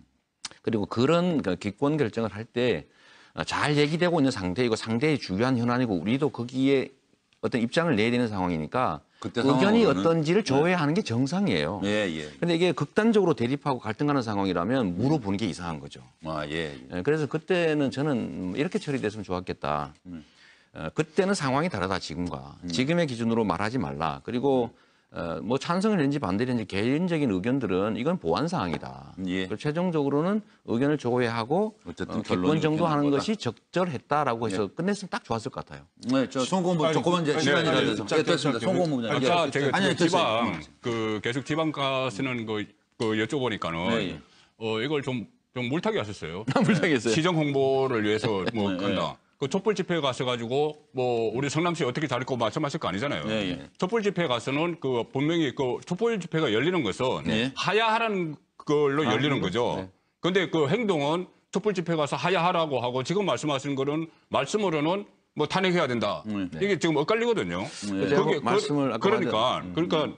그리고 그런 그 기권 결정을 할 때 잘 얘기되고 있는 상태이고 상대의 중요한 현안이고 우리도 거기에 어떤 입장을 내야 되는 상황이니까 그때 의견이 상황으로는 어떤지를 조회하는 게 정상이에요. 예, 예. 근데 이게 극단적으로 대립하고 갈등하는 상황이라면 물어보는 게 이상한 거죠. 아, 예. 예. 예, 그래서 그때는 저는 이렇게 처리됐으면 좋았겠다. 어, 그때는 상황이 다르다 지금과. 지금의 기준으로 말하지 말라. 그리고 어, 뭐 찬성을 했는지 반대를 했는지 개인적인 의견들은 이건 보완 사항이다. 예. 그리고 최종적으로는 의견을 조회하고 어쨌든 어, 결론이 기권 정도 이렇게 하는 나온 것이 적절했다라고 해서 끝냈으면 딱 좋았을 것 같아요. 네, 저 송공무 아니, 조금만 이제 아니, 시간이라 아니, 돼서 짧게, 예, 됐습니다. 짧게. 송공무 부장. 아니, 예. 아까 제가 아니, 됐어요. 지방 그 계속 지방 가시는 거, 그 여쭤보니까는 네, 예. 어 이걸 좀 좀 물타기 하셨어요. 물타기 했어요. 시정 홍보를 위해서 뭐 네, 한다. 그 촛불 집회에 가셔가지고 뭐 우리 성남시 어떻게 잘할 거 말씀하실 거 아니잖아요. 네, 예. 촛불 집회에 가서는 그 분명히 그 촛불 집회가 열리는 것은 네. 하야하라는 걸로 열리는 거죠. 근데 그 행동은 촛불 집회 가서 하야하라고 하고 지금 말씀하시는 거는 말씀으로는 뭐 탄핵해야 된다. 이게 지금 엇갈리거든요. 제가 그 말씀을 아까 그러니까 그러니까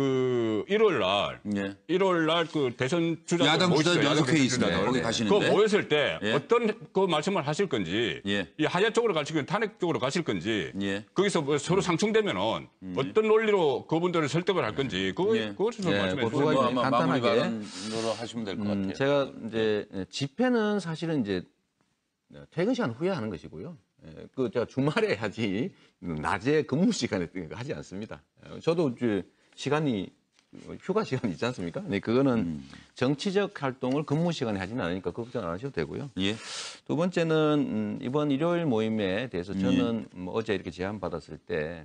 그 일월 날 예. 일월 날 그 대선 주자들 야당 모이시죠. 주자 야당 여섯 회 대선 있습니다. 주자들. 거기 가시는데. 그 모였을 때 예. 어떤 그 말씀을 하실 건지 예. 이 하야 쪽으로 가실 건지 탄핵 쪽으로 가실 건지 예. 거기서 뭐 서로 상충되면은 어떤 논리로 그분들을 설득을 할 건지 그거 예. 그것을 좀 예, 말씀해 그 주세요. 두 뭐 가지 아마 마무리 간단하게. 발언으로 하시면 될 것 음, 같아요. 제가 이제 집회는 사실은 이제 퇴근 시간 후에 하는 것이고요. 예, 그 제가 주말에 하지 낮에 근무 시간에 하지 않습니다. 예, 저도 이제 시간이 휴가 시간 있지 않습니까? 네, 그거는 음. 정치적 활동을 근무 시간에 하지는 않으니까 걱정 안 하셔도 되고요. 예. 두 번째는 음, 이번 일요일 모임에 대해서 저는 뭐 어제 이렇게 제안 받았을 때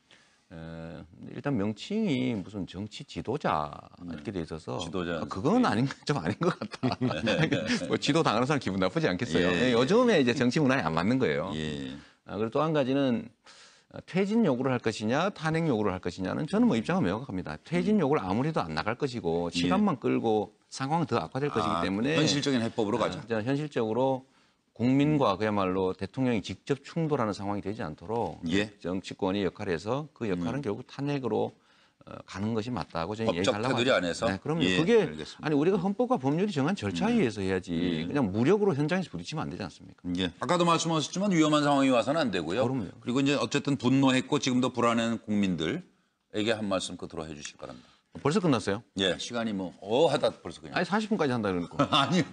에, 일단 명칭이 무슨 정치 지도자 이렇게 돼 있어서 지도자. 아, 그건 아닌 좀 아닌 것 같다. 뭐 지도 당하는 사람 기분 나쁘지 않겠어요. 예, 예. 요즘에 이제 정치 문화에 안 맞는 거예요. 예. 아, 그리고 또 한 가지는 퇴진 요구를 할 것이냐 탄핵 요구를 할 것이냐는 저는 뭐 입장은 명확합니다. 퇴진 요구를 아무리도 안 나갈 것이고 시간만 끌고 상황은 더 악화될 것이기 아, 때문에 현실적인 해법으로 가자. 아, 저는 현실적으로 국민과 그야말로 대통령이 직접 충돌하는 상황이 되지 않도록 예. 정치권이 역할에서 그 역할은 결국 탄핵으로 어, 가는 것이 맞다고 저는 법적 얘기하려고 테두리 합니다. 안에서? 네, 그럼요. 예, 그게 알겠습니다. 아니 우리가 헌법과 법률이 정한 절차에 의해서 해야지 그냥 무력으로 현장에서 부딪히면 안 되지 않습니까? 예. 아까도 말씀하셨지만 위험한 상황이 와서는 안 되고요. 그럼요. 그리고 이제 어쨌든 분노했고 지금도 불안한 국민들에게 한 말씀 끝으로 해주시기 바랍니다. 벌써 끝났어요? 예, 시간이 뭐 어 하다 벌써 그냥. 아니 사십 분까지 한다 그러고. 아니요.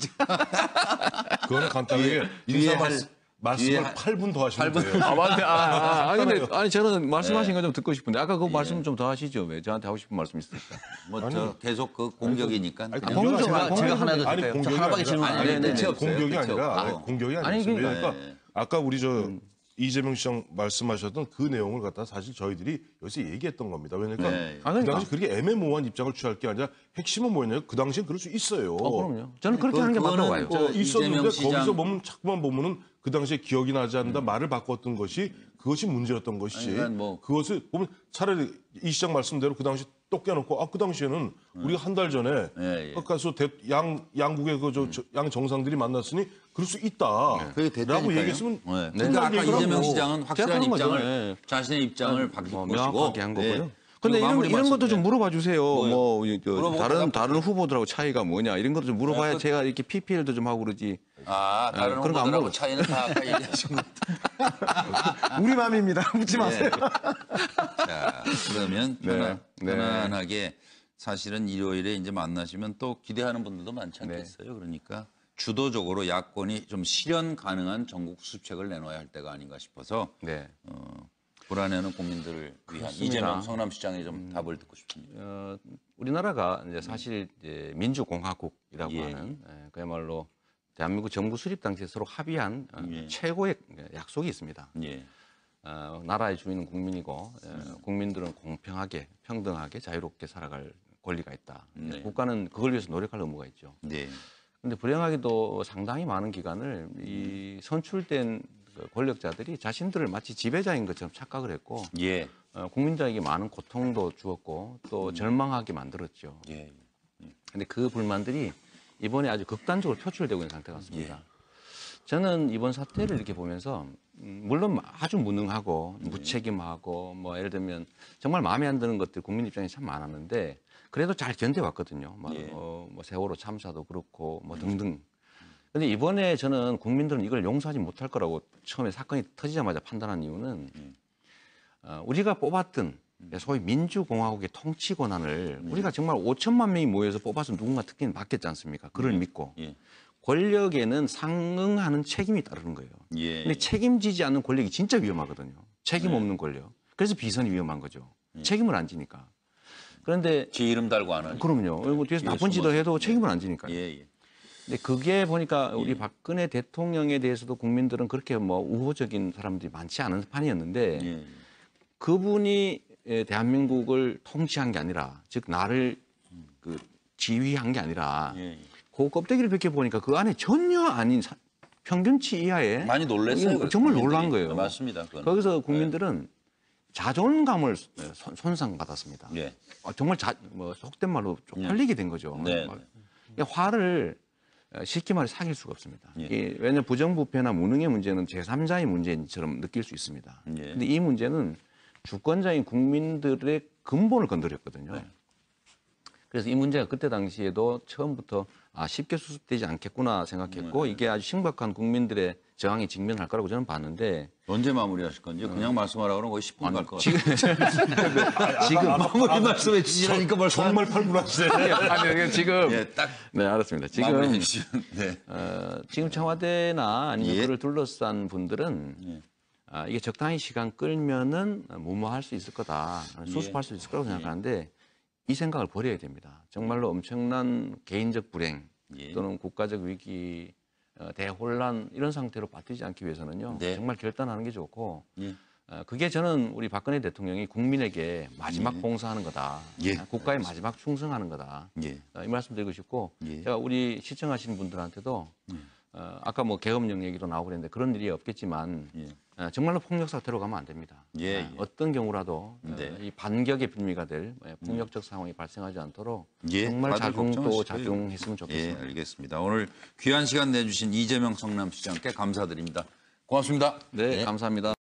그거는 간단하게 뒤에 인사 할- 말씀, 말씀을 뒤에 할- 팔 분 더 하시면 팔 분. 돼요. 아, 맞네. 아, 아, 아니, 근데, 아니, 저는 말씀하신 네. 거 좀 듣고 싶은데, 아까 그 말씀 좀 더 하시죠. 왜 저한테 하고 싶은 말씀 있으니까. 뭐 저 계속 그 공격이니까. 아니, 그냥 공격은 제가, 아니라- 제가 하나 더 아니, 드릴까요? 저 공격이 하나밖에 아니라- 질문 안 아니, 해요. 네, 아니, 끝이 없어요. 공격이 끝이 아니라 없고. 아니, 공격이 아니, 아니었습니다. 그러니까- 그러니까 아까 우리 저 이재명 시장 말씀하셨던 그 내용을 갖다 사실 저희들이 여기서 얘기했던 겁니다. 왜냐니까 네. 아, 그 그러니까. 당시 그렇게 애매모호한 입장을 취할 게 아니라 핵심은 뭐였냐면 그 당시엔 그럴 수 있어요. 어, 그럼요. 저는 그렇게 그- 하는 게 맞다고 그거는 봐요. 저 어, 있었는데 이재명 시장- 거기서 보면 자꾸만 보면은 그 당시에 기억이 나지 않는다 말을 바꿨던 것이 그것이 문제였던 것이지. 아니, 그러니까 뭐- 그것을 보면 차라리 이 시장 말씀대로 그 당시 똑 깨놓고 아 그 당시에는 우리가 한 달 전에 예, 예. 가서 대- 양 양국의 그저 양 정상들이 만났으니 그럴 수 있다. 그게 됐다니까요. 라고 얘기했으면 네. 끝날 그러니까 아까 얘기라고. 이재명 시장은 확실한 그런 거죠. 입장을 예. 자신의 입장을 밝힌 뭐 것이고 명확하게 한 거고요. 예. 근데 그리고 이런, 마무리 이런 것도 말씀, 좀 예. 물어봐 주세요. 뭐요? 뭐, 이- 저, 물어보고 다른, 대답- 다른 후보들하고 차이가 뭐냐. 이런 것도 좀 물어봐야 그- 제가 이렇게 피피엘도 좀 하고 그러지. 아, 다른 예, 그런 거안 후보들하고 물어봤- 차이는 다 아까 얘기하신 것 우리 맘입니다. 묻지 마세요. 자, 그러면 네. 편안, 네. 편안하게 사실은 일요일에 이제 만나시면 또 기대하는 분들도 많지 네. 않겠어요. 그러니까 주도적으로 야권이 좀 실현 가능한 전국 수습책을 내놓아야 할 때가 아닌가 싶어서 네. 어, 불안해하는 국민들을 위한 그렇습니다. 이재명 성남시장의 좀 답을 듣고 싶습니다. 어, 우리나라가 이제 사실 이제 민주공화국이라고 예. 하는 예, 그야말로 대한민국 정부 수립 당시에 서로 합의한 어, 예. 최고의 약속이 있습니다. 예. 어, 나라의 주인은 국민이고 예, 국민들은 공평하게 평등하게 자유롭게 살아갈 권리가 있다. 네. 국가는 그걸 위해서 노력할 의무가 있죠. 네. 그런데 불행하게도 상당히 많은 기간을 이 선출된 그 권력자들이 자신들을 마치 지배자인 것처럼 착각을 했고 예. 어, 국민들에게 많은 고통도 주었고 또 절망하게 만들었죠. 예. 근데 그 불만들이 이번에 아주 극단적으로 표출되고 있는 상태 같습니다. 예. 저는 이번 사태를 이렇게 보면서 음, 물론 아주 무능하고 무책임하고 뭐 예를 들면 정말 마음에 안 드는 것들 국민 입장에 참 많았는데 그래도 잘 견뎌왔거든요. 뭐, 예. 어, 뭐 세월호 참사도 그렇고 뭐 등등. 근데 이번에 저는 국민들은 이걸 용서하지 못할 거라고 처음에 사건이 터지자마자 판단한 이유는 어, 우리가 뽑았던 소위 민주공화국의 통치 권한을 우리가 정말 오천만 명이 모여서 뽑아서 누군가 특権맡겼지 않습니까? 그를 믿고 예. 권력에는 상응하는 책임이 따르는 거예요. 예. 근데 책임지지 않는 권력이 진짜 위험하거든요. 책임 없는 권력. 그래서 비선이 위험한 거죠. 책임을 안 지니까. 그런데 지 이름 달고 안 하니. 그럼요. 뭐 뒤에서 뒤에 나쁜 짓을 숨어서. 해도 책임을 안 지니까요. 예, 예. 근데 그게 보니까 우리 박근혜 대통령에 대해서도 국민들은 그렇게 뭐 우호적인 사람들이 많지 않은 판이었는데 예. 그분이 에, 대한민국을 통치한 게 아니라 즉 나를 그 지휘한 게 아니라 예, 예. 그 껍데기를 벗겨 보니까 그 안에 전혀 아닌 사- 평균치 이하의 많이 놀랐어요. 이거 정말 국민들이. 놀란 거예요. 맞습니다. 그건. 거기서 국민들은 자존감을 손- 손상받았습니다. 예. 어, 정말 자, 뭐 속된 말로 쪽팔리게 된 거죠. 네, 막. 이 화를 어, 쉽게 말해 사귈 수가 없습니다. 예. 이, 왜냐하면 부정부패나 무능의 문제는 제삼자의 문제처럼 느낄 수 있습니다. 예. 근데 이 문제는 주권자인 국민들의 근본을 건드렸거든요. 네. 그래서 이 문제가 그때 당시에도 처음부터 아, 쉽게 수습되지 않겠구나 생각했고 네. 이게 아주 심각한 국민들의 저항에 직면할 거라고 저는 봤는데 언제 마무리하실 건지 그냥 말씀하라고 그러면 거의 십 분 갈 것 같아요. 지금 지금 마무리 말씀해 주시라니까 벌써 정말 팔분하시네. 아니 지금 예, 딱 네 알았습니다. 지금 마무리해 주시면 네. 어, 지금 청와대나 아니면 예. 그를 둘러싼 분들은 예. 아, 이게 적당히 시간 끌면은 무모할 수 있을 거다, 예. 수습할 수 있을 거라고 생각하는데 이 생각을 버려야 됩니다. 정말로 엄청난 개인적 불행 예. 또는 국가적 위기, 어, 대혼란 이런 상태로 빠뜨리지 않기 위해서는요. 네. 정말 결단하는 게 좋고 예. 어, 그게 저는 우리 박근혜 대통령이 국민에게 마지막 봉사하는 거다. 예. 어, 국가에 마지막 충성하는 거다. 예. 어, 이 말씀 드리고 싶고 예. 제가 우리 시청하시는 분들한테도 어, 아까 뭐 계엄령 얘기도 나오고 그랬는데 그런 일이 없겠지만 예. 어, 정말로 폭력 사태로 가면 안 됩니다. 예, 어, 예. 어떤 경우라도 네. 어, 이 반격의 빌미가 될 예, 폭력적 상황이 발생하지 않도록 예, 정말 다들 자중 또 걱정하시고요. 자중했으면 예, 좋겠습니다. 알겠습니다. 오늘 귀한 시간 내주신 이재명 성남시장께 감사드립니다. 고맙습니다. 네, 감사합니다.